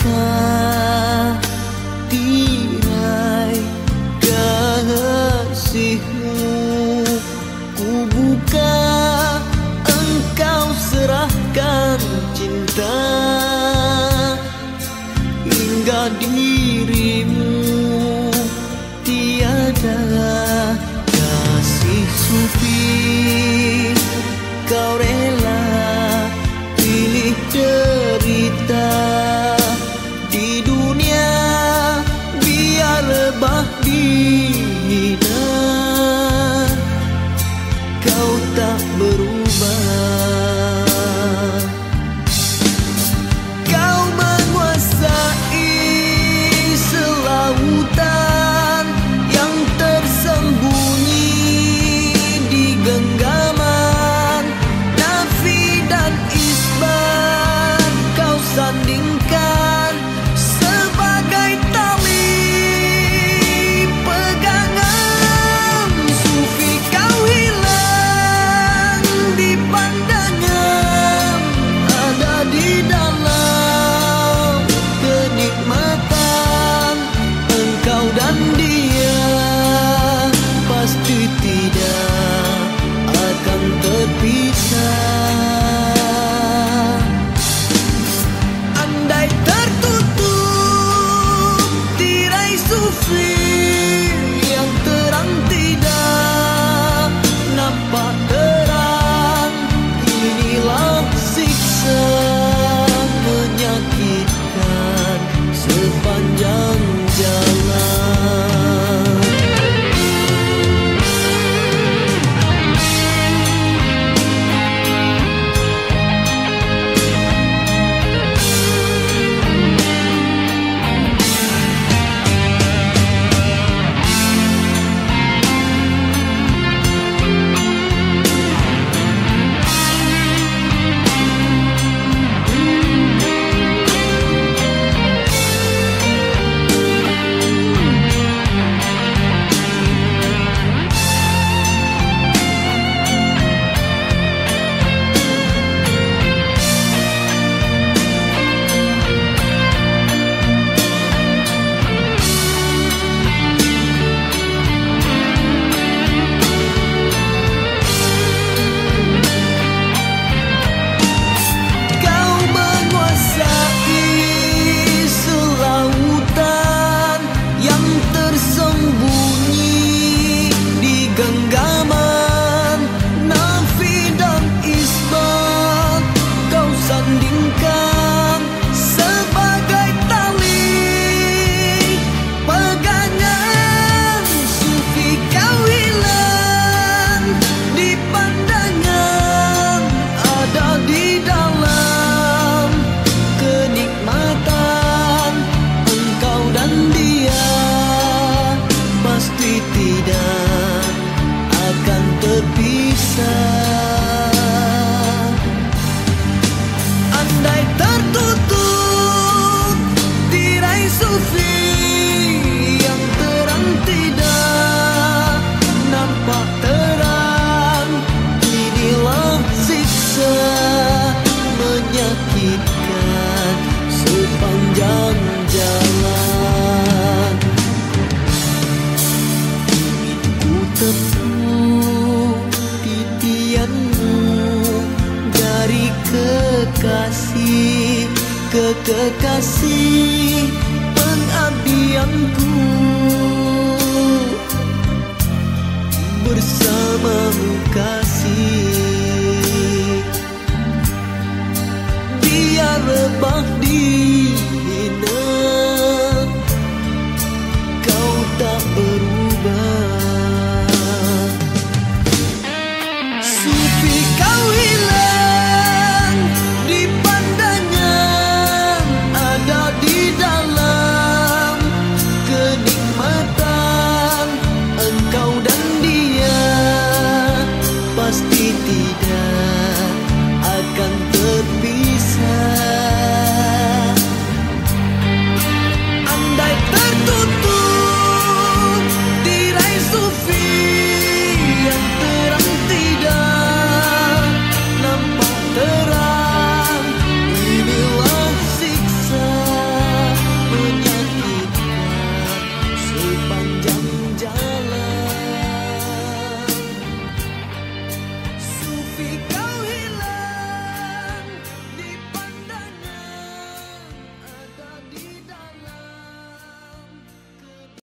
cinta tirai kasihmu. Ku buka, engkau serahkan cinta hingga dirimu tiada kasih sufi. Kau rela pilih derita di dunia biar lebah dihina. Kau tak berubah. Kau menguasai selautan yang tersembunyi di genggaman nafi dan isbat. Kau sandingkan sebagai tali pegangan. Sufi kau hilang di pandangan, ada di dalam kenikmatan. Engkau dan dia pasti tidak akan terpisah. Andai tertutup tirai sufi yang terang tidak nampak terang, inilah siksa menyakitkan sepanjang jalan. Andai tertutup tirai sufi yang terang tidak nampak terang, inilah siksa menyakitkan sepanjang jalan. Ku tepuk titianmu dari kekasih ke kekasih pengabdianku. Bersamamu kasih biar lebah di